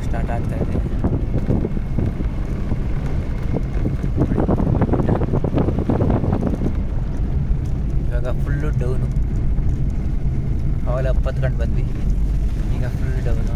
Start ಆಗ್ತಾ ಇದೆ. ಇವಾಗ ಫುಲ್ಲು ಡೌನು. ಅವೆಲ್ಲ ಹತ್ಕೊಂಡು ಬಂದ್ವಿ, ಈಗ ಫುಲ್ ಡೌನು.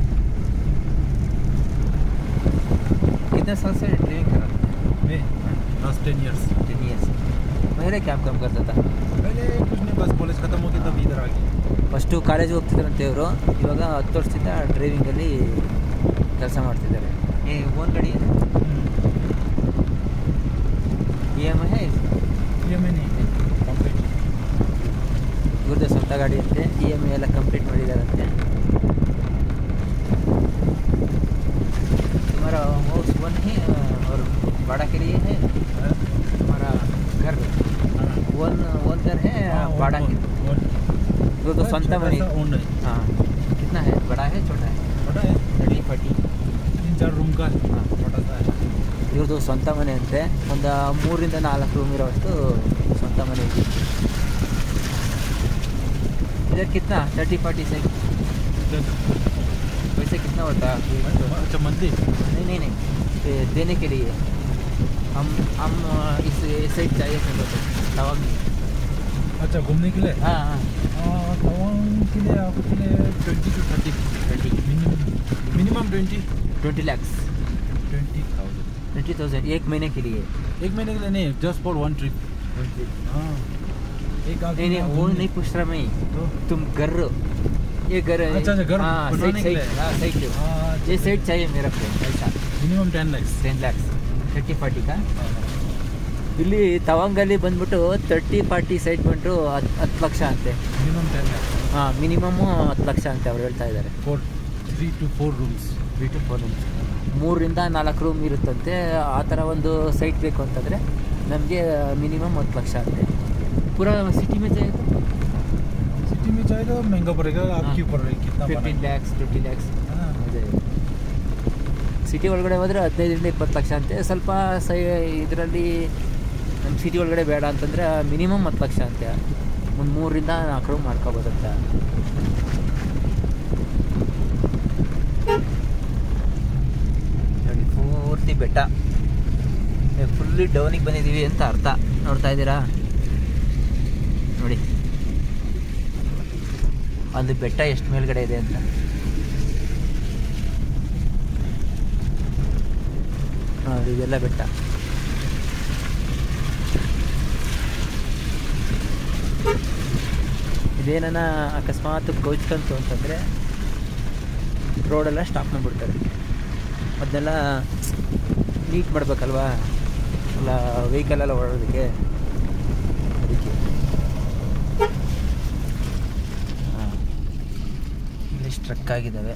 कितने साल से ड्राइविंग कर रहा था? मैं लास्ट 10 years. पहले क्या काम करता था? पहले कुछ नहीं, बस कॉलेज खत्म हो गया तब इधर आ गए. ಫಸ್ಟು ಕಾಲೇಜಿಗೆ ಹೋಗ್ತಿದ್ರಂತೆ ಇವರು, ಇವಾಗ 10 ವರ್ಷದಿಂದ ಡ್ರೈವಿಂಗಲ್ಲಿ ಕೆಲಸ ಮಾಡ್ತಿದ್ದಾರೆ. ಓನ್ ಗಾಡಿ ಇ ಎಮ್ ಐ ಕಂಪ್ಲೀಟ್ ಇವ್ರದ್ದು ಸ್ವಂತ ಗಾಡಿ ಅಂತೆ. ಇ ಎಮ್ ಐ ಎಲ್ಲ ಕಂಪ್ಲೀಟ್ ಮಾಡಿದಾರಂತೆ. तुम्हारा हाउस वन है और भाड़ा के लिए है? हमारा घर वन घर है, भाड़ा के वो तो संता मनी. हाँ, कितना है? बड़ा है छोटा है? बड़ा है, 3-4 रूम का. हाँ, छोटा सा है. ಇವ್ರದ್ದು ಸ್ವಂತ ಮನೆ ಅಂತೆ. ಒಂದು 3-4 ರೂಮ್ ಇರೋವಷ್ಟು ಸ್ವಂತ ಮನೆ ಇದೆ. इधर कितना 30-40 से वैसे कितना होता है? अच्छा मंथली? नहीं देने के लिए हम इस साइड चाहिए थे तवांग. अच्छा, घूमने के लिए? हाँ तवांग के लिए आपके लिए 20 to 30 मिनिमम 20 lakhs 20,000 एक महीने के लिए. एक महीने के लिए नहीं, जस्ट फॉर वन ट्रिप. हाँ, एक नहीं वो नहीं पूछ रहा मैं. तो तुम घर ये घर है. अच्छा घर बनवाने के लिए. हाँ साइड ये साइड चाहिए मेरा को. ऐसा मिनिमम 10 lakhs 30-40 का. ಇಲ್ಲಿ ತವಾಂಗಲ್ಲಿ ಬಂದ್ಬಿಟ್ಟು 30-40 ಸೈಟ್ ಬಂದು 10 ಲಕ್ಷ ಅಂತೆ. Minimum 10 lakhs. ಹಾಂ, ಮಿನಿಮಮ್ಮು 10 ಲಕ್ಷ ಅಂತೆ ಅವ್ರು ಹೇಳ್ತಾ ಇದ್ದಾರೆ. 3 to 4 rooms. 3 to 4 rooms, 3-4 room ಇರುತ್ತಂತೆ. ಆ ಥರ ಒಂದು ಸೈಟ್ ಬೇಕು ಅಂತಂದರೆ ನಮಗೆ ಮಿನಿಮಮ್ 10 ಲಕ್ಷ ಅಂತೆ. पूरा सिटी में चाहिए तो सिटी में चाहिए तो महंगा पड़ेगा. आपके ऊपर है कितना. 15 lakhs 20 lakhs ಸಿಟಿ ಒಳಗಡೆ ಹೋದರೆ 15-20 ಲಕ್ಷ ಅಂತೆ. ಸ್ವಲ್ಪ ಇದರಲ್ಲಿ ನಮ್ಮ ಸಿಟಿ ಒಳಗಡೆ ಬೇಡ ಅಂತಂದರೆ ಮಿನಿಮಮ್ 10 ಲಕ್ಷ ಅಂತೆ. ಒಂದು 3-4 ರೂಮ್ ಮಾಡ್ಕೋಬೋದಂತ. ನೋಡಿ ಪೂರ್ತಿ ಬೆಟ್ಟ, ಫುಲ್ಲಿ ಡೌನಿಗೆ ಬಂದಿದ್ದೀವಿ ಅಂತ ಅರ್ಥ. ನೋಡ್ತಾ ಇದ್ದೀರಾ ನೋಡಿ ಅಲ್ಲಿ ಬೆಟ್ಟ ಎಷ್ಟು ಮೇಲ್ಗಡೆ ಇದೆ ಅಂತ. ನೋಡಿ ಇದೆಲ್ಲ ಬೆಟ್ಟ. ಇದೇನ ಅಕಸ್ಮಾತ್ ಕೋಚ್ಕಂತು ಅಂತಂದರೆ ರೋಡೆಲ್ಲ ಸ್ಟಾಪ್ ಮಾಡಿಬಿಡ್ತಾರೆ. ಅದನ್ನೆಲ್ಲ ನೀಟ್ ಮಾಡಬೇಕಲ್ವಾ ಎಲ್ಲ ವೆಹಿಕಲೆಲ್ಲ ಓಡೋದಕ್ಕೆ. ಅದಕ್ಕೆ ಇಲ್ಲಿ ಸ್ಟ್ರಕ್ ಆಗಿದ್ದಾವೆ.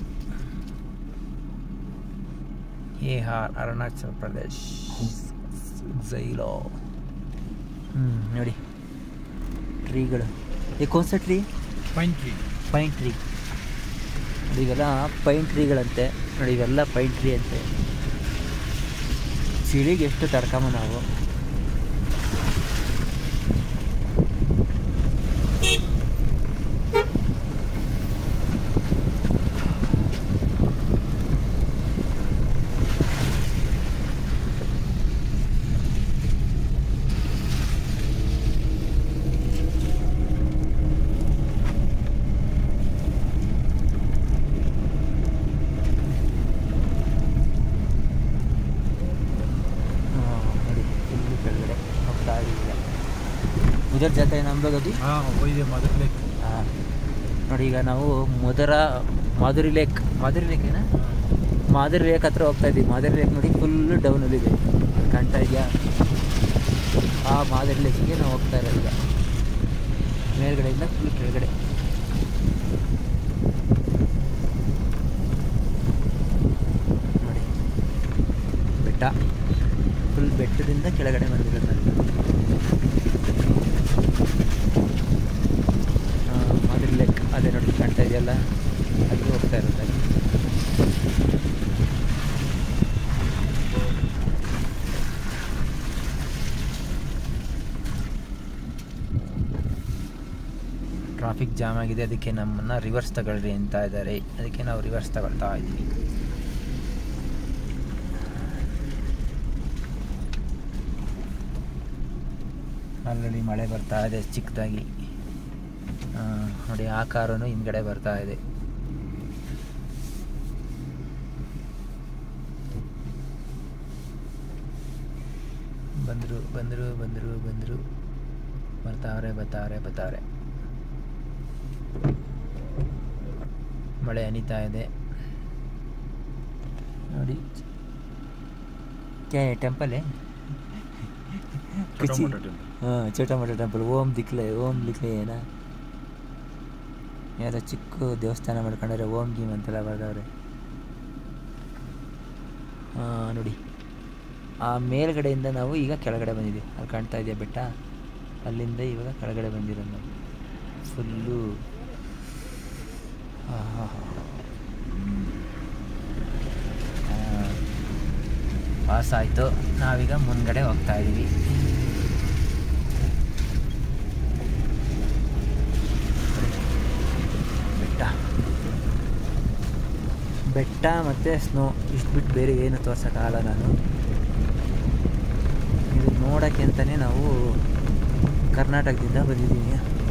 ಅರುಣಾಚಲ್ ಪ್ರದೇಶ್ ಝೈಲೋ. ನೋಡಿ ಟ್ರೀಗಳು. ಈ ಕೌನ್ ಸಾ ಟ್ರೀ? Pine tree. ನೋಡಿ ಇವೆಲ್ಲ ಪೈನ್ ಟ್ರೀಗಳಂತೆ. ನೋಡಿ ಇವೆಲ್ಲ ಪೈನ್ ಟ್ರೀ ಅಂತೆ. ಚಳಿಗೆ ಎಷ್ಟು ತಡ್ಕಮ್ಮ ನಾವು. उधर जाता है हम लोग अभी. हाँ, वही है माधुरी लेक. हाँ ನೋಡಿ ಈಗ ನಾವು ಮಾಧುರಿ ಲೇಕ್ ಏನಾ ಮಾಧುರಿ ಲೇಕ್ ಹತ್ರ ಹೋಗ್ತಾ ಇದ್ದೀವಿ. ಮಾಧುರಿ ಲೇಕ್ ನೋಡಿ ಫುಲ್ ಡೌನಲ್ಲಿದೆ, ಕಾಣ್ತಾ ಇದೆಯಾ? ಆ ಮಾಧುರಿ ಲೇಕ್ಗೆ ನಾವು ಹೋಗ್ತಾ ಇರೋದು ಈಗ. ಮೇಲ್ಗಡೆಯಿಂದ ಫುಲ್ ಕೆಳಗಡೆ. ನೋಡಿ ಬೆಟ್ಟ, ಫುಲ್ ಬೆಟ್ಟದಿಂದ ಕೆಳಗಡೆ ಮಾಡಿರೋದು ನಾನು. ಮಾಧುರಿ ಲೇಕ್ ಅದೇ ನೋಡಿ ಕಾಣ್ತಾ ಇದೆಯಲ್ಲ, ಅಲ್ಲಿ ಹೋಗ್ತಾ ಇರುತ್ತೆ. ಟ್ರಾಫಿಕ್ ಜಾಮ್ ಆಗಿದೆ, ಅದಕ್ಕೆ ನಮ್ಮನ್ನು ರಿವರ್ಸ್ ತಗೊಳ್ರಿ ಅಂತ ಇದ್ದಾರೆ. ಅದಕ್ಕೆ ನಾವು ರಿವರ್ಸ್ ತಗೊಳ್ತಾ ಇದ್ದೀವಿ. ಆಲ್ರೆಡಿ ಮಳೆ ಬರ್ತಾ ಇದೆ ಚಿಕ್ಕದಾಗಿ. ನೋಡಿ ಆ ಕಾರೂ ಹಿಂದ್ಗಡೆ ಬರ್ತಾ ಇದೆ. ಬಂದರು ಬರ್ತಾವ್ರೆ. ಮಳೆ ಹನಿತಾ ಇದೆ ನೋಡಿ. ಟೆಂಪಲ್ छोटा मोटा टेंपल ओम दिखले ಏನಾ ಯಾರೋ ಚಿಕ್ಕ ದೇವಸ್ಥಾನ ಮಾಡ್ಕೊಂಡ್ರೆ ಓಂ ಗೀಮ್ ಅಂತೆಲ್ಲ ಬರ್ದವ್ರೆ. ನೋಡಿ ಆ ಮೇಲ್ಗಡೆಯಿಂದ ನಾವು ಈಗ ಕೆಳಗಡೆ ಬಂದಿದ್ದೀವಿ. ಅಲ್ಲಿ ಕಾಣ್ತಾ ಇದೆಯಾ ಬೆಟ್ಟ, ಅಲ್ಲಿಂದ ಇವಾಗ ಕೆಳಗಡೆ ಬಂದಿರೋದು ನಾವು ಫುಲ್ಲು. ಪಾಸ್ ಆಯಿತು. ನಾವೀಗ ಮುಂದ್ಗಡೆ ಹೋಗ್ತಾ ಇದ್ದೀವಿ. ಬೆಟ್ಟ ಮತ್ತು ಸ್ನೋ ಇಷ್ಟು ಬಿಟ್ಟು ಬೇರೆ ಏನು ತೋರ್ಸೋಕ್ಕಾಗಲ್ಲ ನಾನು. ಇದು ನೋಡೋಕ್ಕೆ ಅಂತಲೇ ನಾವು ಕರ್ನಾಟಕದಿಂದ ಬಂದಿದ್ದೀವಿ.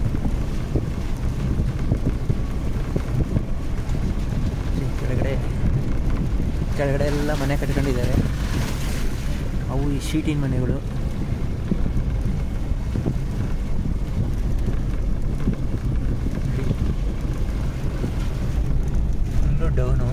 ಕೆಳಗಡೆ ಎಲ್ಲ ಮನೆ ಕಟ್ಕೊಂಡಿದ್ದಾರೆ. ಅವು ಈ ಶೀಟಿನ ಮನೆಗಳು. Full down.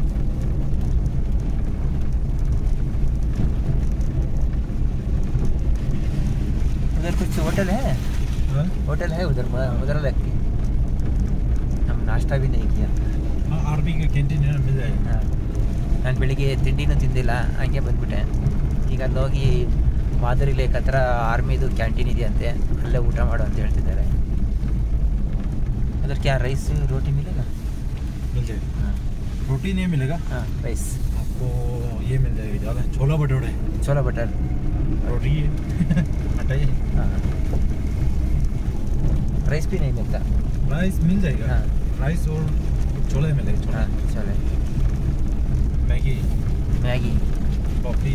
उधर कुछ होटल है? होटल है उधर लगती। हम नाश्ता भी नहीं किया। आर्मी का कैंटीन है, मिल जाएगा। ನಾನು ಬೆಳಿಗ್ಗೆ ತಿಂಡಿನೂ ತಿಂದಿಲ್ಲ, ಹಂಗೆ ಬಂದ್ಬಿಟ್ಟೆ. ಈಗ ಅಲ್ಲೋಗಿ ಮಾದರಿ ಲೇಕ್ ಹತ್ರ ಆರ್ಮಿದು ಕ್ಯಾಂಟೀನ್ ಇದೆಯಂತೆ, ಅಲ್ಲೇ ಊಟ ಮಾಡು ಅಂತ ಹೇಳ್ತಿದ್ದಾರೆ. अदर क्या राइस रोटी मिलेगा? मिल जाएगा। हाँ, रोटी नहीं मिलेगा। हाँ, राइस आपको ये मिल जाएगा ज़्यादा, छोला भटूरे। छोला बटर रोटी हटाइए। हाँ, राइस भी नहीं मिलता। राइस मिल जाएगा। हाँ, राइस और छोले मिलेगा। छोले। हाँ, chole, Maggi, coffee,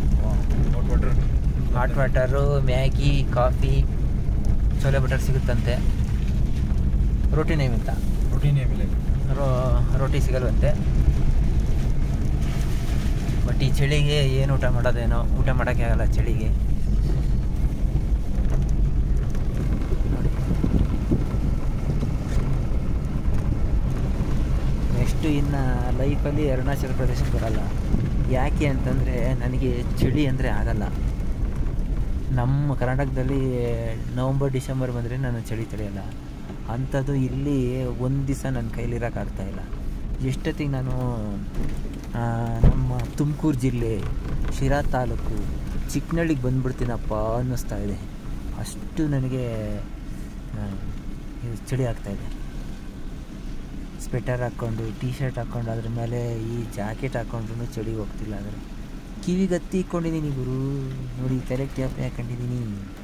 hot water, Maggi, coffee, chole butter ಸಿಗುತ್ತಂತೆ. ರೋಟಿ नहीं मिलता। रोटी नहीं मिलेगा। ರೋಟಿ ಸಿಗಲ್ವಂತೆ. ಬಟ್ ಈ ಚಳಿಗೆ ಏನು ಊಟ ಮಾಡೋದೇನೋ, ಊಟ ಮಾಡೋಕ್ಕೆ ಆಗಲ್ಲ ಚಳಿಗೆ. ನೆಕ್ಸ್ಟು ಇನ್ನು ಲೈಫಲ್ಲಿ ಅರುಣಾಚಲ ಪ್ರದೇಶಕ್ಕೆ ಬರಲ್ಲ. ಯಾಕೆ ಅಂತಂದರೆ ನನಗೆ ಚಳಿ ಅಂದರೆ ಆಗಲ್ಲ. ನಮ್ಮ ಕರ್ನಾಟಕದಲ್ಲಿ ನವಂಬರ್ ಡಿಸೆಂಬರ್ ಬಂದರೆ ನಾನು ಚಳಿ ತಡೆಯಲ್ಲ. ಅಂಥದ್ದು ಇಲ್ಲಿ ಒಂದು ದಿವಸ ನನ್ನ ಕೈಲಿರೋಕ್ಕಾಗ್ತಾಯಿಲ್ಲ. ಎಷ್ಟೊತ್ತಿಗೆ ನಾನು ನಮ್ಮ ತುಮಕೂರು ಜಿಲ್ಲೆ ಶಿರಾ ತಾಲೂಕು ಚಿಕ್ಕನಳ್ಳಿಗೆ ಬಂದುಬಿಡ್ತೀನಪ್ಪ ಅನ್ನಿಸ್ತಾ ಇದೆ. ಅಷ್ಟು ನನಗೆ ಚಳಿ ಆಗ್ತಾಯಿದೆ. ಸ್ವೆಟರ್ ಹಾಕ್ಕೊಂಡು, ಟೀ ಶರ್ಟ್ ಹಾಕ್ಕೊಂಡು, ಅದ್ರ ಮೇಲೆ ಈ ಜಾಕೆಟ್ ಹಾಕ್ಕೊಂಡ್ರೂ ಚಳಿ ಹೋಗ್ತಿಲ್ಲ. ಆದರೆ ಕಿವಿಗೆ ಹತ್ತಿ ಇಟ್ಕೊಂಡಿದ್ದೀನಿ ಗುರು, ನೋಡಿ ತಲೆ ಕ್ಯಾಪ್ ಹಾಕೊಂಡಿದ್ದೀನಿ,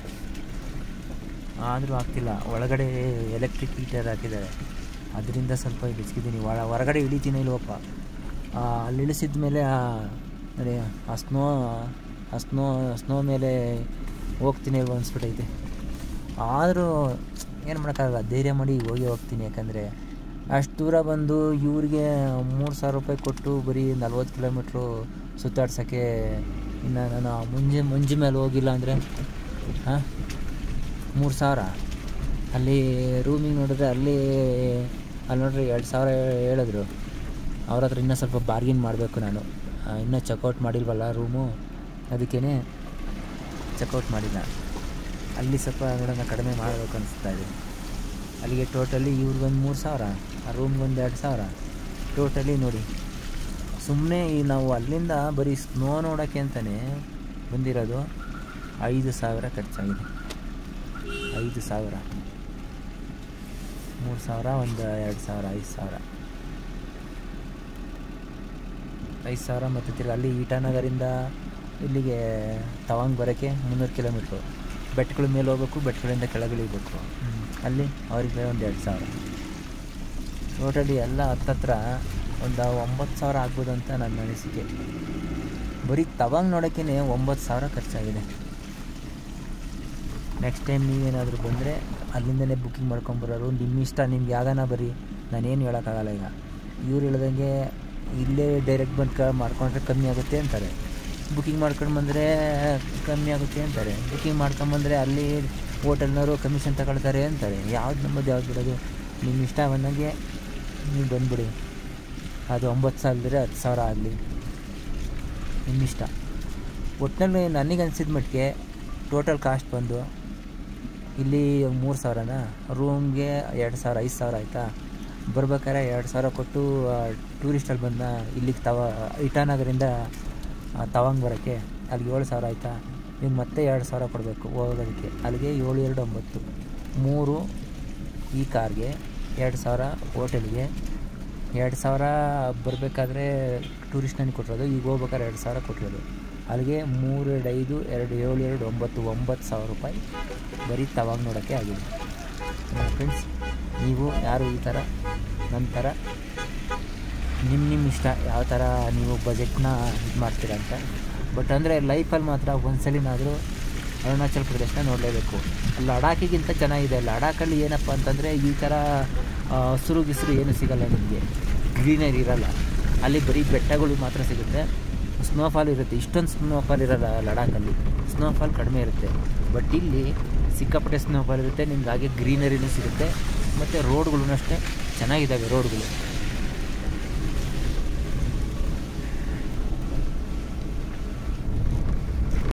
ಆದರೂ ಆಗ್ತಿಲ್ಲ. ಒಳಗಡೆ ಎಲೆಕ್ಟ್ರಿಕ್ ಹೀಟರ್ ಹಾಕಿದ್ದಾರೆ, ಅದರಿಂದ ಸ್ವಲ್ಪ ಬೆಚ್ಕಿದ್ದೀನಿ. ಹೊರಗಡೆ ಇಳಿತೀನಿ ಇಲ್ವಪ್ಪ. ಅಲ್ಲಿ ಇಳಿಸಿದ ಮೇಲೆ ನೋಡಿ ಆ ಸ್ನೋ ಮೇಲೆ ಹೋಗ್ತೀನಿ ಇಲ್ವ ಅನಿಸ್ಬಿಟ್ಟೈತೆ. ಆದರೂ ಏನು ಮಾಡೋಕ್ಕಾಗಲ್ಲ, ಧೈರ್ಯ ಮಾಡಿ ಹೋಗ್ತೀನಿ. ಯಾಕಂದರೆ ಅಷ್ಟು ದೂರ ಬಂದು ಇವ್ರಿಗೆ 3,000 ರೂಪಾಯಿ ಕೊಟ್ಟು ಬರೀ 40 ಕಿಲೋಮೀಟ್ರು ಸುತ್ತಾಡ್ಸೋಕ್ಕೆ, ಇನ್ನು ನಾನು ಮುಂಜಿ ಮೇಲೆ ಹೋಗಿಲ್ಲ ಅಂದರೆ 3,000. ಅಲ್ಲಿ ರೂಮಿಗೆ ನೋಡಿದ್ರೆ ಅಲ್ಲಿ ನೋಡ್ರಿ 2,000 ಹೇಳಿದ್ರು. ಅವ್ರ ಹತ್ರ ಇನ್ನೂ ಸ್ವಲ್ಪ ಬಾರ್ಗಿನ್ ಮಾಡಬೇಕು ನಾನು. ಇನ್ನೂ ಚೆಕ್ಔಟ್ ಮಾಡಿಲ್ವಲ್ಲ ರೂಮು, ಅದಕ್ಕೇ ಚೆಕ್ಔಟ್ ಮಾಡಿಲ್ಲ. ಅಲ್ಲಿ ಸ್ವಲ್ಪ ನೋಡೋಣ ಕಡಿಮೆ ಮಾಡಬೇಕು ಅನಿಸ್ತಾ ಇದೆ. ಅಲ್ಲಿಗೆ ಟೋಟಲಿ ಇವ್ರಿಗೊಂದು 3,000, ಆ ರೂಮ್ಗೊಂದು 2,000, ಟೋಟಲಿ ನೋಡಿ. ಸುಮ್ಮನೆ ನಾವು ಅಲ್ಲಿಂದ ಬರೀ ಸ್ನೋ ನೋಡೋಕ್ಕೆ ಅಂತಲೇ ಬಂದಿರೋದು 5,000 ಖರ್ಚಾಗಿದೆ. 5,000, 3,000, ಒಂದು 2,000, 5,000 ಮತ್ತು ತಿರ್ಗಿ ಅಲ್ಲಿ ಈಟಾನಗರಿಂದ ಇಲ್ಲಿಗೆ ತವಾಂಗ್ ಬರೋಕ್ಕೆ 300 ಕಿಲೋಮೀಟ್ರು. ಬೆಟ್ಟಗಳ ಮೇಲೆ ಹೋಗ್ಬೇಕು, ಬೆಟ್ಟಗಳಿಂದ ಕೆಳಗಿಳಿಬೇಕು. ಅಲ್ಲಿ ಅವ್ರಿಗೆ ಒಂದು 2,000. ಟೋಟಲಿ ಎಲ್ಲ ಹತ್ತತ್ರ ಒಂದು 9,000 ಆಗ್ಬೋದು ಅಂತ ನನ್ನ ಅನಿಸಿಕೆ. ಬರೀ ತವಾಂಗ್ ನೋಡೋಕ್ಕೇ 9,000 ಖರ್ಚಾಗಿದೆ. ನೆಕ್ಸ್ಟ್ ಟೈಮ್ ನೀವೇನಾದರೂ ಬಂದರೆ ಅಲ್ಲಿಂದನೇ ಬುಕ್ಕಿಂಗ್ ಮಾಡ್ಕೊಂಬರೋರು ನಿಮ್ಮ ಇಷ್ಟ. ನಿಮ್ಗೆ ಯಾವ್ದಾನ ಬರೀ, ನಾನೇನು ಹೇಳೋಕ್ಕಾಗಲ್ಲ. ಈಗ ಇವ್ರು ಹೇಳ್ದಂಗೆ ಇಲ್ಲೇ ಡೈರೆಕ್ಟ್ ಬಂದು ಮಾಡ್ಕೊಂಡ್ರೆ ಕಮ್ಮಿ ಆಗುತ್ತೆ ಅಂತಾರೆ, ಬುಕ್ಕಿಂಗ್ ಮಾಡ್ಕೊಂಡು ಬಂದರೆ ಕಮ್ಮಿ ಆಗುತ್ತೆ ಅಂತಾರೆ, ಬುಕ್ಕಿಂಗ್ ಮಾಡ್ಕೊಂಬಂದರೆ ಅಲ್ಲಿ ಹೋಟೆಲ್ನವರು ಕಮಿಷನ್ ತಗೊಳ್ತಾರೆ ಅಂತಾರೆ. ಯಾವ್ದು ನಮ್ಮದು ಯಾವ್ದು ಬಿಡೋದು? ನಿಮ್ಮ ಇಷ್ಟ ಬಂದಂಗೆ ನೀವು ಬಂದುಬಿಡಿ. ಅದು 9,000 ಇದ್ದರೆ 10,000 ಆಗಲಿ, ನಿಮ್ಮಿಷ್ಟ. ಒಟ್ಟಿನಲ್ಲಿ ನನಗೆ ಅನಿಸಿದ ಮಟ್ಟಿಗೆ ಟೋಟಲ್ ಕಾಸ್ಟ್ ಬಂದು ಇಲ್ಲಿ 3,000ನಾ, ರೂಮ್ಗೆ 2,000, 5,000 ಆಯಿತಾ. ಬರ್ಬೇಕಾದ್ರೆ 2,000 ಕೊಟ್ಟು ಟೂರಿಸ್ಟಲ್ಲಿ ಬಂದ ಇಲ್ಲಿಗೆ ಇಟಾನಗರಿಂದ ತವಾಂಗ್ ಬರೋಕ್ಕೆ ಅಲ್ಲಿಗೆ 7,000 ಆಯಿತಾ. ಇವಾಗ ಮತ್ತೆ 2,000 ಕೊಡಬೇಕು ಹೋಗೋದಕ್ಕೆ, ಅಲ್ಲಿಗೆ 7, 2, 9, 3 ಈ ಕಾರ್ಗೆ, 2,000 ಹೋಟೆಲ್ಗೆ, 2,000 ಬರಬೇಕಾದ್ರೆ ಟೂರಿಸ್ಟ್ ನನಗೆ ಕೊಟ್ಟಿರೋದು, ಈಗ ಹೋಗ್ಬೇಕಾದ್ರೆ 2,000 ಕೊಟ್ಟಿರೋದು. ಅಲ್ಲಿಗೆ 3, 2, 5, 2, 7, 2, 9, 9,000 ರೂಪಾಯಿ ಬರೀ ತವಾಂಗ್ ನೋಡೋಕ್ಕೆ ಆಗಿದೆ. ಫ್ರೆಂಡ್ಸ್, ನೀವು ಯಾರು ಈ ಥರ ನನ್ನ ಥರ ನಿಮ್ಮ ಇಷ್ಟ ಯಾವ ಥರ ನೀವು ಬಜೆಟ್ನ ಇದು ಮಾಡ್ತೀರ ಅಂತ. ಬಟ್ ಅಂದರೆ ಲೈಫಲ್ಲಿ ಮಾತ್ರ ಒಂದ್ಸಲಿನಾದರೂ ಅರುಣಾಚಲ್ ಪ್ರದೇಶನ ನೋಡಲೇಬೇಕು. ಲಡಾಖಿಗಿಂತ ಚೆನ್ನಾಗಿದೆ. ಲಡಾಖಲ್ಲಿ ಏನಪ್ಪ ಅಂತಂದರೆ ಈ ಥರ ಹಸಿರು ಗಿಸ್ರು ಏನೂ ಸಿಗೋಲ್ಲ ನಿಮಗೆ, ಗ್ರೀನರಿ ಇರೋಲ್ಲ. ಅಲ್ಲಿ ಬರೀ ಬೆಟ್ಟಗಳು ಮಾತ್ರ ಸಿಗುತ್ತೆ, ಸ್ನೋಫಾಲ್ ಇರುತ್ತೆ. ಇಷ್ಟೊಂದು ಸ್ನೋಫಾಲ್ ಇರೋಲ್ಲ ಲಡಾಖಲ್ಲಿ, ಸ್ನೋಫಾಲ್ ಕಡಿಮೆ ಇರುತ್ತೆ. ಬಟ್ ಇಲ್ಲಿ ಸಿಕ್ಕಾಪಟ್ಟೆ ಸ್ನೋಫಾಲ್ ಇರುತ್ತೆ, ನಿಮ್ಗೆ ಹಾಗೆ ಗ್ರೀನರಿನೂ ಸಿಗುತ್ತೆ. ಮತ್ತು ರೋಡ್ಗಳೂ ಅಷ್ಟೇ ಚೆನ್ನಾಗಿದ್ದಾವೆ ರೋಡ್ಗಳು.